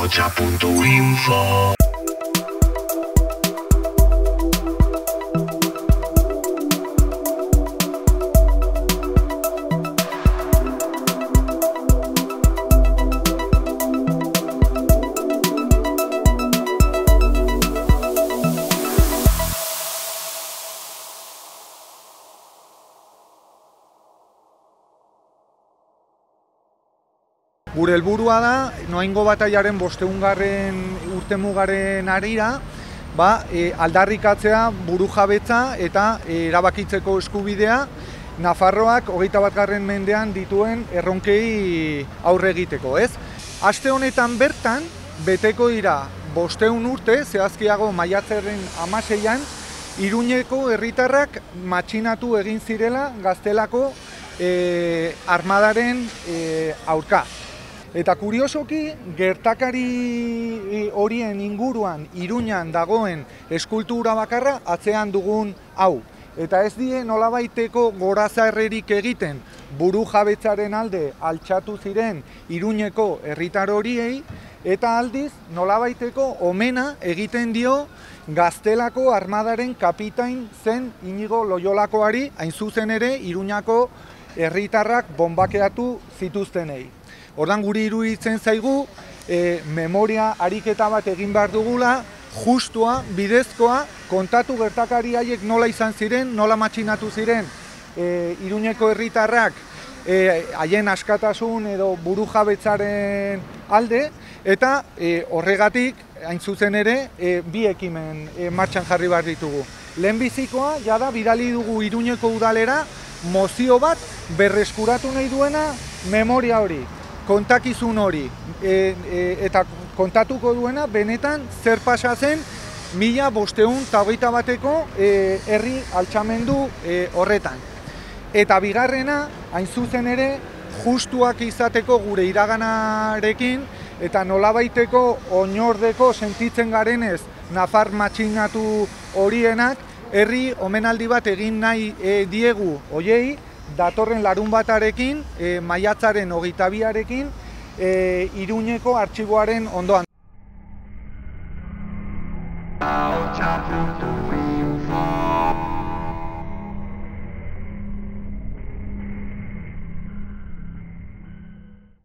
Arrocha.info. Gure helburua da, Noaingo Batailaren 500. urtemugaren harira, aldarrikatzea burujabetza eta erabakitzeko eskubidea Nafarroak 21. mendean dituen erronkei aurre egiteko, ez? Aste honetan bertan, beteko dira 500 urte, zehazkiago maiatzaren 16an, Iruñeko herritarrak matxinatu egin zirela Gaztelako armadaren aurka. Eta kuriosoki, gertakari horien inguruan Iruñan dagoen eskultura bakarra atzean dugun hau. Eta ez die nolabaiteko gorazarrerik egiten burujabetzaren alde altxatu ziren Iruñeko herritar horiei, eta aldiz nolabaiteko omena egiten dio Gaztelako armadaren kapitain zen Inigo Loyolakoari, hain zuzen ere Iruñako herritarrak bonbakeatu zituztenei. Ordan guri iruditzen zaigu, memoria ariketa bat egin behar dugula, justua, bidezkoa, kontatu gertakari haiek nola izan ziren, nola matxinatu ziren Iruñeko herritarrak haien askatasun edo burujabetzaren alde, eta horregatik, hain zuzen ere, bi ekimen martxan jarri behar ditugu. Lehenbizikoa, jada bidali dugu Iruñeko udalera, mozio bat berreskuratu nahi duena memoria hori, kontakizun hori, eta kontatuko duena benetan zer pasa zen 1521ko herri altxamendu horretan. Eta bigarrena, hain zuzen ere, justuak izateko gure iraganarekin, eta nolabaiteko oinordeko sentitzen garenez Nafar matxinatu horienak, herri omenaldi bat egin nahi diegu hoiei, datorren larunbatarekin, maiatzaren 22arekin, Iruñeko artxiboaren ondoan.